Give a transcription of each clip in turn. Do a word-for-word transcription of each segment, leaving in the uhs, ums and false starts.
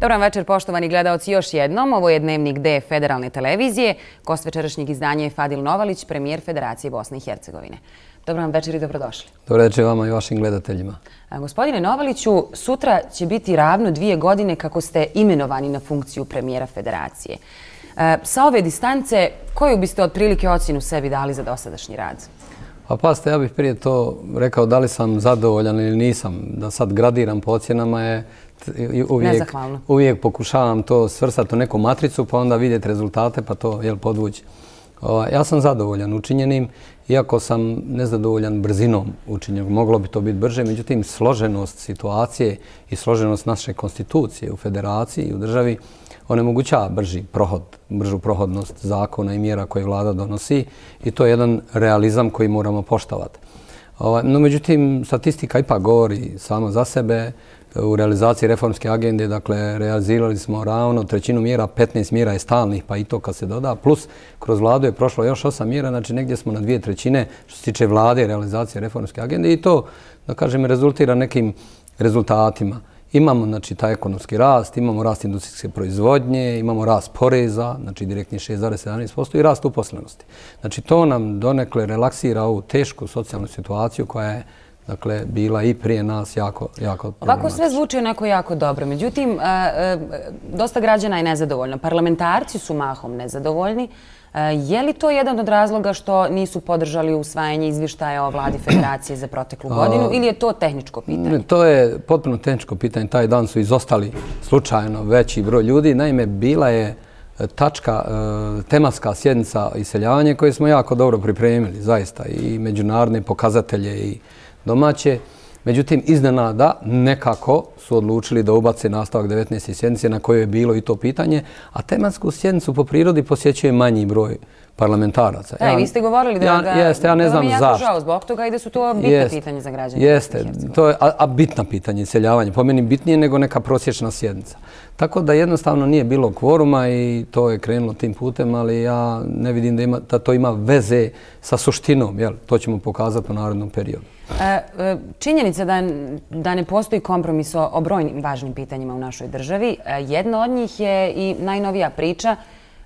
Dobar večer, poštovani gledaoci, još jednom. Ovo je Dnevnik D Federalne televizije. Gost večerašnjeg izdanja je Fadil Novalić, premijer Federacije Bosne i Hercegovine. Dobar večer i dobrodošli. Dobar večer vama i vašim gledateljima. Gospodine Novaliću, sutra će biti ravno dvije godine kako ste imenovani na funkciju premijera Federacije. Sa ove distance, koju biste otprilike ocjenu sebi dali za dosadašnji rad? Pa pazite, ja bih prije to rekao da li sam zadovoljan ili nisam. Da sad gradiram po ocjenama je uvijek, uvijek pokušavam to svrstati u neku matricu pa onda vidjeti rezultate pa to jel, podvući. Ja sam zadovoljan učinjenim, iako sam nezadovoljan brzinom učinjenog. Moglo bi to biti brže, međutim složenost situacije i složenost naše konstitucije u federaciji i u državi onemogućava brži prohod, bržu prohodnost zakona i mjera koje vlada donosi i to je jedan realizam koji moramo poštovati. No, međutim, statistika ipak govori sama za sebe. U realizaciji reformske agende, dakle, realizirali smo ravno trećinu mjera, petnaest mjera je stalnih, pa i to kad se doda, plus kroz vladu je prošlo još osam mjera, znači negdje smo na dvije trećine što se tiče vlade i realizacije reformske agende i to, da kažem, rezultira nekim rezultatima. Imamo, znači, taj ekonomski rast, imamo rast industrijske proizvodnje, imamo rast poreza, znači direktni šest zarez sedamnaest posto i rast uposlenosti. Znači, to nam donekle relaksira ovu tešku socijalnu situaciju koja je dakle, bila i prije nas jako, jako problematična. Ovako sve zvuči onako jako dobro. Međutim, dosta građana je nezadovoljno. Parlamentarci su mahom nezadovoljni. Je li to jedan od razloga što nisu podržali usvajanje izvještaja o vladi Federacije za proteklu godinu ili je to tehničko pitanje? To je potpuno tehničko pitanje. Taj dan su izostali slučajno veći broj ljudi. Naime, bila je tačka, tematska sjednica iseljavanja koje smo jako dobro pripremili, zaista, i međunarodne pokazatelje i domaće. Međutim, iznenada nekako su odlučili da ubace nastavak devetnaeste sjednice na kojoj je bilo i to pitanje, a tematsku sjednicu po prirodi posjećuje manji broj parlamentaraca. Da, i vi ste govorili da vam je jako žao zbog toga i da su to bitne pitanje za građane. Jeste, to je a bitna pitanje iseljavanja. Po meni bitnije nego neka prosječna sjednica. Tako da jednostavno nije bilo kvoruma i to je krenulo tim putem, ali ja ne vidim da to ima veze sa suštinom. To ćemo pokazati u narednom periodu. Činjenica da ne postoji kompromis o brojnim važnim pitanjima u našoj državi. Jedna od njih je i najnovija priča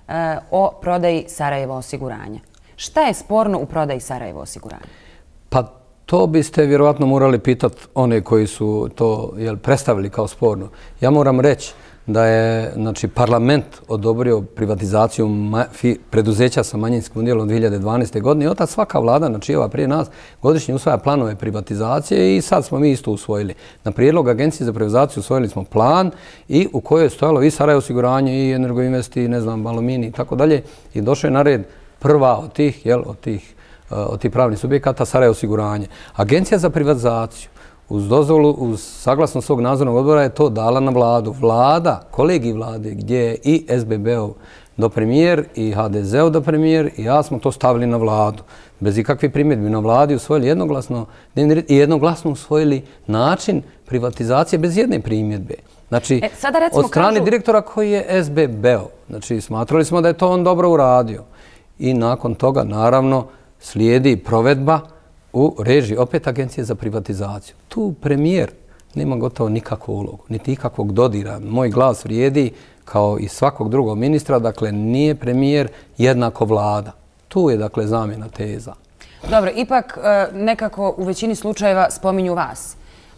o prodaji Sarajevo osiguranja. Šta je sporno u prodaji Sarajevo osiguranja? Pa to biste vjerovatno morali pitati one koji su to predstavili kao sporno. Ja moram reći da je parlament odobrio privatizaciju preduzeća sa manjinskim udjelom dvije hiljade dvanaeste. godine i od tada svaka vlada, znači ova prije nas, godišnje usvaja planove privatizacije i sad smo mi isto usvojili. Na prijedlog Agencije za privatizaciju usvojili smo plan i u kojoj je stojalo i Sarajevo osiguranje i Energoinvest i ne znam, Aluminij i tako dalje i došao je na red prva od tih, jel, od tih, od tih pravnih subjekata Sarajevo osiguranje. Agencija za privatizaciju uz dozvolu, uz saglasnost svog nadzornog odbora je to dala na vladu. Vlada, kolegij vlade, gdje je i S B B-ov dopremijer i H D Z-ov dopremijer i ja smo to stavili na vladu. Bez ikakvih primjedbi na vladi usvojili jednoglasno i jednoglasno usvojili način privatizacije bez jedne primjedbe. Znači, od strane direktora koji je S B B-ov. Znači, smatrali smo da je to on dobro uradio. I nakon toga, naravno, slijedi provedba u režiji opet Agencije za privatizaciju. Tu premijer nema gotovo nikakvu ulogu, niti ikakvog dodira. Moj glas vrijedi kao i svakog drugog ministra, dakle nije premijer jednako vlada. Tu je dakle zamjena teza. Dobro, ipak nekako u većini slučajeva spominju vas.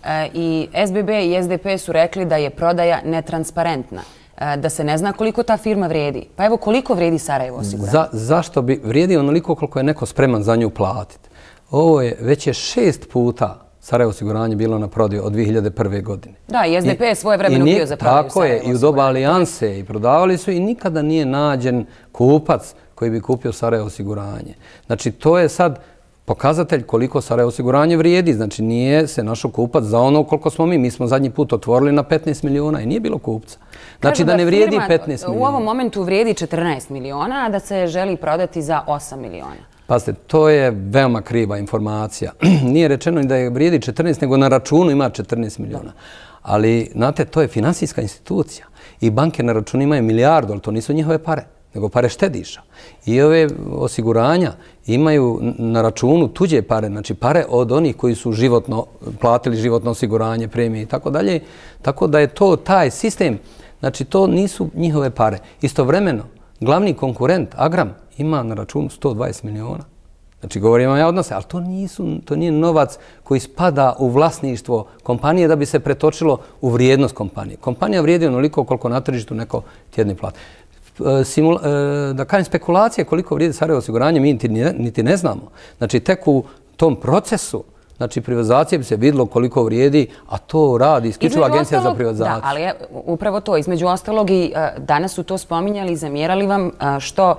I S B B i S D P su rekli da je prodaja netransparentna, da se ne zna koliko ta firma vrijedi. Pa evo koliko vrijedi Sarajevo osiguranje? Zašto bi vrijedi onoliko koliko je neko spreman za nju platiti? Ovo je već je šest puta Sarajevo osiguranje bilo na prodaju od dvije hiljade prve. godine. Da, i S D P je svoje vremeno bio za prodaju Tako je, i u doba alijanse i prodavali su i nikada nije nađen kupac koji bi kupio Sarajevo osiguranje. Znači, to je sad pokazatelj koliko Sarajevo osiguranje vrijedi. Znači, nije se našao kupac za ono koliko smo mi. Mi smo zadnji put otvorili na petnaest miliona i nije bilo kupca. Znači, da ne vrijedi petnaest miliona. U ovom momentu vrijedi četrnaest miliona, a da se želi prodati za osam miliona. Pazite, to je veoma kriva informacija. Nije rečeno da je vrijedi četrnaest, nego na računu ima četrnaest miliona. Ali, znate, to je finansijska institucija. I banke na računu imaju milijardu, ali to nisu njihove pare, nego pare štediša. I ove osiguranja imaju na računu tuđe pare, znači pare od onih koji su životno platili životno osiguranje, premije i tako dalje. Tako da je to taj sistem Znači, to nisu njihove pare. Istovremeno, glavni konkurent, Agram, ima na računu sto dvadeset miliona. Znači, govorimo ja odnose, ali to, nisu, to nije novac koji spada u vlasništvo kompanije da bi se pretočilo u vrijednost kompanije. Kompanija vrijedi onoliko koliko na tržištu neko tjedni plati. Simula, da kažem, spekulacije koliko vrijedi Sarajevo osiguranje mi niti ne, niti ne znamo. Znači, tek u tom procesu znači, privatizacije bi se vidjelo koliko vrijedi, a to radi isključivo Agencija za privatizaciju. Da, ali je upravo to. Između ostalog i danas su to spominjali i zamjerali vam što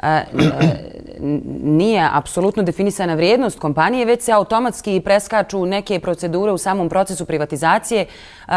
nije apsolutno definisana vrijednost kompanije, već se automatski preskaču neke procedure u samom procesu privatizacije,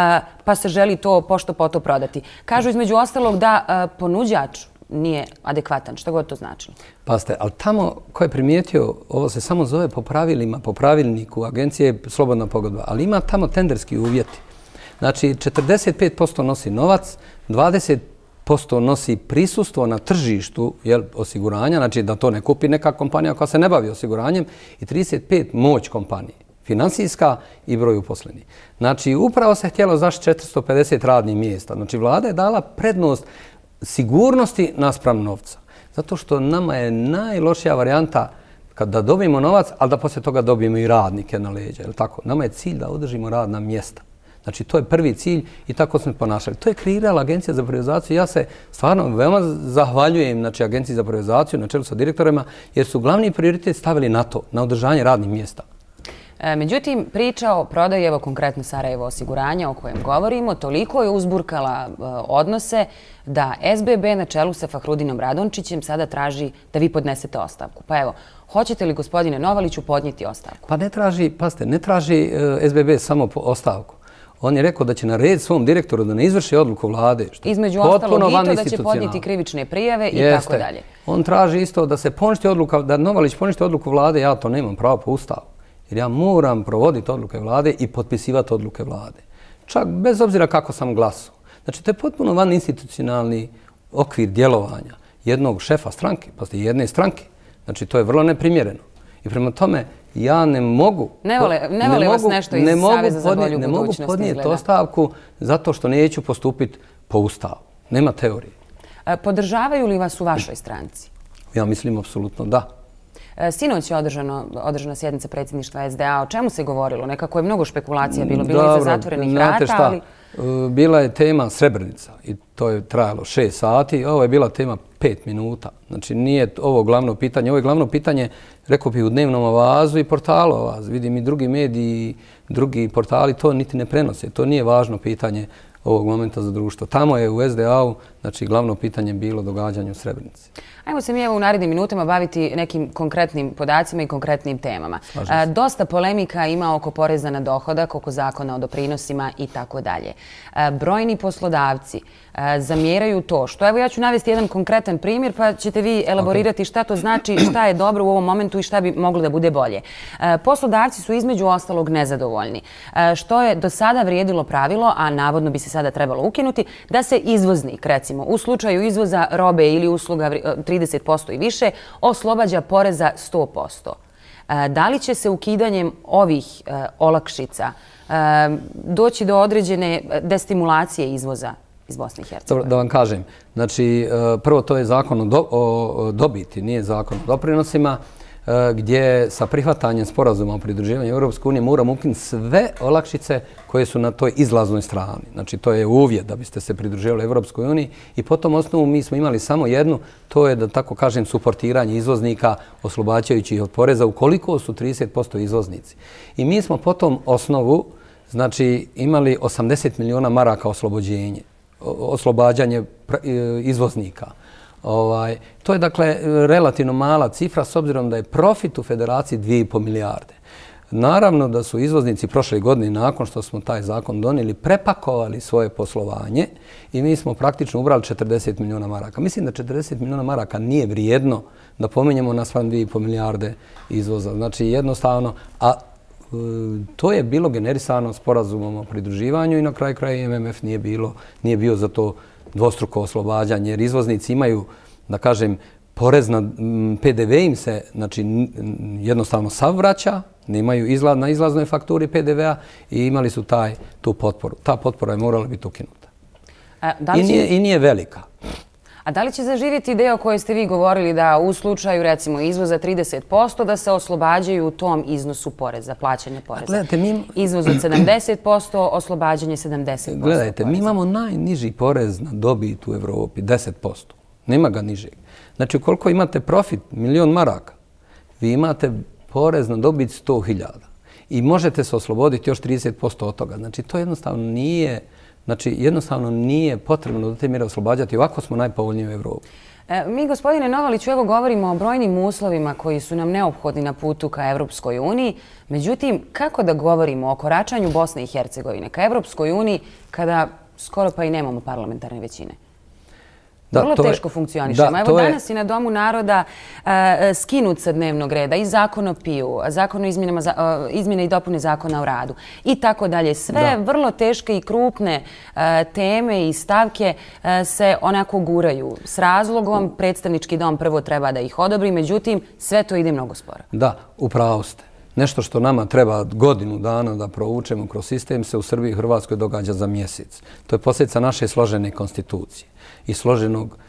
pa se želi to pošto poto prodati. Kažu između ostalog da ponuđač nije adekvatan, što god to značilo. Pazite, ali tamo ko je primijetio, ovo se samo zove po pravilima, po pravilniku agencije slobodna pogodba, ali ima tamo tenderski uvjeti. Znači, četrdeset pet posto nosi novac, dvadeset posto nosi prisustvo na tržištu jel, osiguranja, znači da to ne kupi neka kompanija koja se ne bavi osiguranjem, i trideset pet moć kompanije, finansijska i broj uposlenih. Znači, upravo se htjelo zaštiti četiristo pedeset radnih mjesta. Znači, vlada je dala prednost sigurnosti naspram novca. Zato što nama je najlošija varijanta kada dobijemo novac, ali da poslije toga dobijemo i radnike na leđa. Tako? Nama je cilj da održimo radna mjesta. Znači, to je prvi cilj i tako smo ponašali. To je kreirala Agencija za privatizaciju. Ja se stvarno veoma zahvaljujem znači, Agenciji za privatizaciju na čelu sa direktorima, jer su glavni prioritet stavili na to, na održanje radnih mjesta. Međutim, priča o prodaji, evo konkretno Sarajevo osiguranja o kojem govorimo, toliko je uzburkala odnose da S B B na čelu sa Fahrudinom Radončićem sada traži da vi podnesete ostavku. Pa evo, hoćete li, gospodine Novaliću, podnijeti ostavku? Pa ne traži, pazite, ne traži S B B samo ostavku. On je rekao da će narediti svom direktoru da ne izvrši odluku vlade. Između ostalog i to da će podnijeti krivične prijave i tako dalje. On traži isto da se poništi odluka, da Novalić poništi odluku vlade, ja to nemam pravo po ustavu. Jer ja moram provoditi odluke vlade i potpisivati odluke vlade. Čak bez obzira kako sam glasao. Znači, to je potpuno van institucionalni okvir djelovanja jednog šefa stranke, pa jedne stranke. Znači, to je vrlo neprimjereno. I prema tome, ja ne mogu... Ne vole, ne vole ne vas mogu, nešto iz Saveza za bolju ne budućnost. Ne mogu podnijeti ostavku zato što neću postupiti po ustavu. Nema teorije. Podržavaju li vas u vašoj stranci? Ja mislim, apsolutno da. Sinoć je održano, održana sjednica predsjedništva S D A. O čemu se govorilo? Nekako je mnogo špekulacija bilo, bilo Dobro, iza zatvorenih vrata. Šta? Ali... Bila je tema Srebrenica i to je trajalo šest sati. Ovo je bila tema pet minuta. Znači nije ovo glavno pitanje. Ovo je glavno pitanje, rekao bih, u dnevnom avazu i portalu avaz. Vidim i drugi mediji, drugi portali to niti ne prenose. To nije važno pitanje ovog momenta za društvo. Tamo je u S D A-u, znači glavno pitanje bilo događanje u Srebrenici. Ajmo se mi evo u narednim minutama baviti nekim konkretnim podacima i konkretnim temama. Dosta polemika ima oko poreza na dohodak, oko zakona o doprinosima i tako dalje. Brojni poslodavci zamjeraju to što, evo ja ću navesti jedan konkretan primjer pa ćete vi elaborirati šta to znači, šta je dobro u ovom momentu i šta bi moglo da bude bolje. Poslodavci su između ostalog nezadovoljni. Što je do sada vrijedilo pravilo, a navodno bi se sada trebalo ukinuti, da se izvoznik, recimo, u slučaju izvoza robe ili usluga trideset posto i više, oslobađa poreza sto posto. Da li će se ukidanjem ovih olakšica doći do određene destimulacije izvoza iz Bosne i Hercegovine? Da vam kažem. Znači, prvo to je zakon o dobiti, nije zakon o doprinosima, gdje sa prihvatanjem sporazuma o pridruživanju Europske unije moramo ukinuti sve olakšice koje su na toj izlaznoj strani. Znači, to je uvjet da biste se pridruživali Europskoj uniji i po tom osnovu mi smo imali samo jednu, to je, da tako kažem, suportiranje izvoznika oslobađajući ih od poreza ukoliko su trideset posto izvoznici. I mi smo po tom osnovu, znači, imali osamdeset miliona maraka oslobođenje, oslobađanje izvoznika. Ovaj, to je dakle relativno mala cifra s obzirom da je profit u federaciji dvije i pol milijarde. Naravno da su izvoznici prošle godine nakon što smo taj zakon donijeli prepakovali svoje poslovanje i mi smo praktično ubrali četrdeset miliona maraka. Mislim da četrdeset miliona maraka nije vrijedno da pominjemo naspram dvije i pol milijarde izvoza. Znači jednostavno, a to je bilo generisano sporazumom o pridruživanju i na kraju kraja M M F nije bilo, nije bio za to dvostruko oslobađanje, jer izvoznici imaju, da kažem, porez na P D V im se, znači, jednostavno sav vraća, nemaju izlaz, na izlaznoj fakturi P D V-a i imali su taj, tu potporu. Ta potpora je morala biti ukinuta. I nije velika. A da li će zaživjeti ideja o kojoj ste vi govorili da u slučaju, recimo, izvoza trideset posto da se oslobađaju u tom iznosu poreza, plaćanja poreza? Izvoz od sedamdeset posto, oslobađanje sedamdeset posto. Gledajte, mi imamo najniži porez na dobit u Evropi, deset posto. Nema ga nižeg. Znači, ukoliko imate profit, milion maraka, vi imate porez na dobit sto hiljada. I možete se osloboditi još trideset posto od toga. Znači, to jednostavno nije... Znači, jednostavno nije potrebno do te mjere oslobađati. Ovako smo najpovoljniji u Evropi. Mi, gospodine Novaliću, evo govorimo o brojnim uslovima koji su nam neophodni na putu ka Evropskoj uniji. Međutim, kako da govorimo o koračanju Bosne i Hercegovine ka Evropskoj uniji kada skoro pa i nemamo parlamentarne većine? Vrlo teško funkcionišemo. Evo danas je na Domu naroda skinut sa dnevnog reda i zakon o piju, zakon o izmjene i dopune zakona o radu i tako dalje. Sve vrlo teške i krupne teme i stavke se onako guraju. S razlogom, predstavnički dom prvo treba da ih odobri, međutim, sve to ide mnogo sporo. Da, upravo ste. Nešto što nama treba godinu dana da provučemo kroz sistem se u Srbiji i Hrvatskoj događa za mjesec. To je posljedica naše složene konstitucije i složenog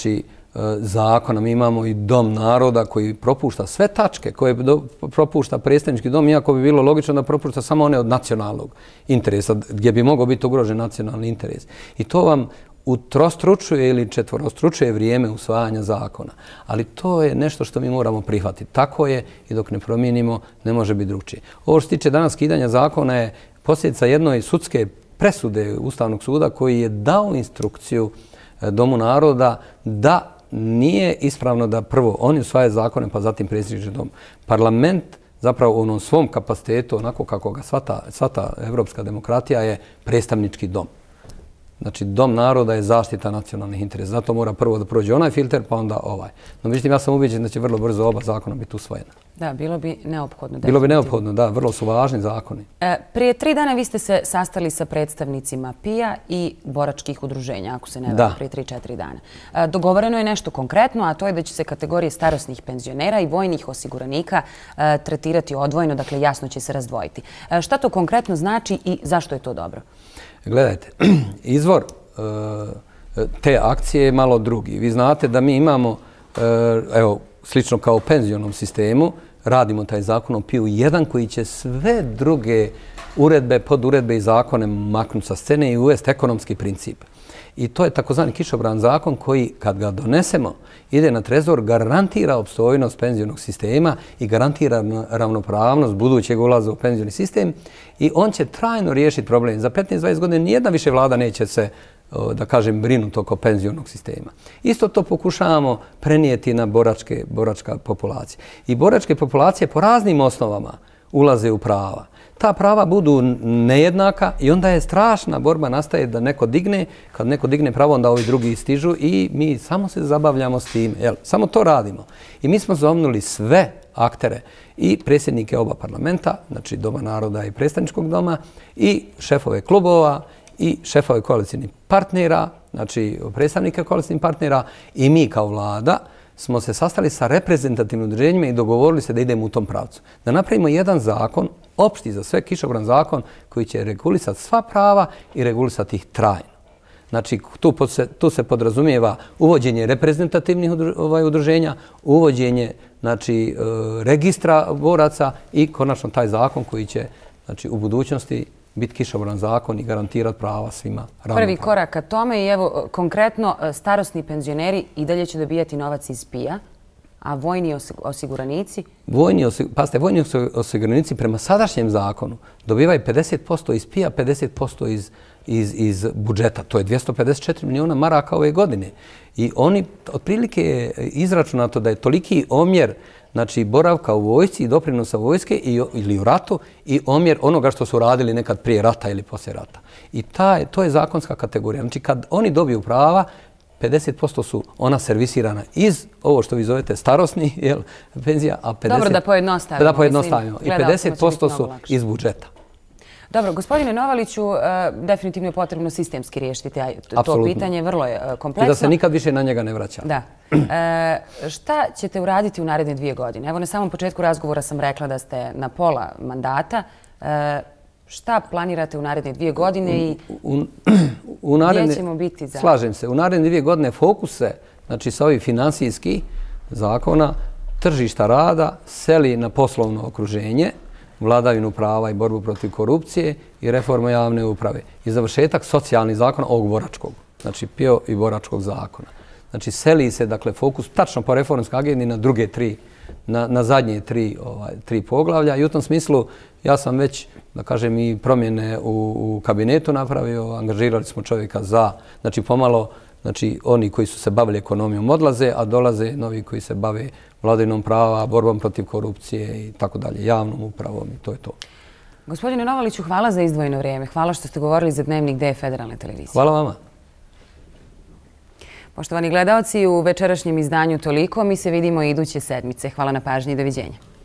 zakona. Mi imamo i Dom naroda koji propušta sve tačke koje propušta predstavnički dom, iako bi bilo logično da propušta samo one od nacionalnog interesa, gdje bi mogao biti ugrožen nacionalni interes. I to vam utrostručuje ili četvorostručuje vrijeme usvajanja zakona. Ali to je nešto što mi moramo prihvatiti. Tako je i dok ne promijenimo ne može biti drugčije. Ovo što se tiče danas skidanja zakona je posljedica jednoj sudske presude Ustavnog suda koji je dao instrukciju Domu naroda da nije ispravno da prvo oni usvajaju zakone pa zatim predsjednički dom. Parlament zapravo u onom svom kapacitetu, onako kako ga shvata evropska demokratija, je predstavnički dom. Znači, Dom naroda je zaštita nacionalnih interesa. Zato mora prvo da prođe onaj filter, pa onda ovaj. No, međutim, ja sam ubeđen da će vrlo brzo oba zakona biti usvojena. Da, bilo bi neophodno. Bilo bi neophodno, da. Vrlo su važni zakoni. Prije tri dana vi ste se sastali sa predstavnicima P I A i boračkih udruženja, ako se ne varam, prije tri, četiri dana. Dogovoreno je nešto konkretno, a to je da će se kategorije starosnih penzionera i vojnih osiguranika tretirati odvojeno, dakle jasno će se razdvojiti. Šta to konkretno znači i zašto je to dobro? Gledajte, izvor te akcije je malo drugi. Vi znate da mi imamo, evo, slično kao u penzionom sistemu, radimo taj zakon o P I U jedan koji će sve druge uredbe, poduredbe i zakone maknuti sa scene i uvesti ekonomski princip. I to je takozvani kišobran zakon koji, kad ga donesemo, ide na trezor, garantira opstojnost penzionog sistema i garantira ravnopravnost budućeg ulaza u penzioni sistem i on će trajno riješiti problem. Za petnaest do dvadeset godina nijedna više vlada neće se, da kažem, brinuti oko penzionog sistema. Isto to pokušavamo prenijeti na boračke, boračka populacija. I boračke populacije po raznim osnovama ulaze u prava. Ta prava budu nejednaka i onda je strašna borba nastaje da neko digne. Kad neko digne pravo, onda ovi drugi stižu i mi samo se zabavljamo s tim. Samo to radimo. I mi smo zovnuli sve aktere i predsjednike oba parlamenta, znači Doma naroda i predstavničkog doma, i šefove klubova, i šefove koalicijnih partnera, znači predstavnike koalicijnih partnera, i mi kao vlada smo se sastali sa reprezentativnim udruženjima i dogovorili se da idemo u tom pravcu. Da napravimo jedan zakon, opšti za sve, kišobran zakon, koji će regulisati sva prava i regulisati ih trajno. Znači, tu se podrazumijeva uvođenje reprezentativnih udruženja, uvođenje registra boraca i konačno taj zakon koji će u budućnosti biti kišobran zakon i garantirati prava svima ravnopravno. Prvi korak ka tome i evo konkretno starosni penzioneri i dalje će dobijati novac iz P I A, a vojni osiguranici? Pazite, vojni osiguranici prema sadašnjem zakonu dobivaju pedeset posto iz P I A, pedeset posto iz budžeta. To je dvjesto pedeset četiri miliona maraka ove godine. I oni otprilike je izračunato da je toliki omjer znači boravka u vojsci i doprinosa vojske ili u ratu i omjer onoga što su radili nekad prije rata ili poslije rata. I to je zakonska kategorija. Znači kad oni dobiju prava, pedeset posto su ona servisirana iz ovo što vi zovete starosni penzija, a pedeset posto... Dobro, da pojednostavimo. Da pojednostavimo. I pedeset posto su iz budžeta. Dobro, gospodine Novaliću, definitivno je potrebno sistemski riješiti to pitanje, vrlo je kompleksno. I da se nikad više na njega ne vraća. Da. Šta ćete uraditi u naredne dvije godine? Evo, na samom početku razgovora sam rekla da ste na pola mandata. Šta planirate u naredne dvije godine i u, u naredne, gdje ćemo biti za... Slažem se. U naredne dvije godine fokus se, znači sa ovih finansijskih zakona, tržišta rada seli na poslovno okruženje, vladavinu prava i borbu protiv korupcije i reformu javne uprave. I završetak socijalnih zakona ovog boračkog, znači P I O i boračkog zakona. Znači seli se, dakle, fokus tačno po reformskoj agendi na druge tri, na, na zadnje tri, ovaj, tri poglavlja. I u tom smislu ja sam već, da kažem, i promjene u, u kabinetu napravio, angažirali smo čovjeka za, znači pomalo, znači oni koji su se bavili ekonomijom odlaze, a dolaze novi koji se bave vladavinom prava, borbom protiv korupcije i tako dalje, javnom upravom i to je to. Gospodine Novaliću, hvala za izdvojeno vrijeme. Hvala što ste govorili za Dnevnik D Federalne televizije. Hvala vama. Poštovani gledaoci, u večerašnjem izdanju toliko. Mi se vidimo iduće sedmice. Hvala na pažnji i doviđenja.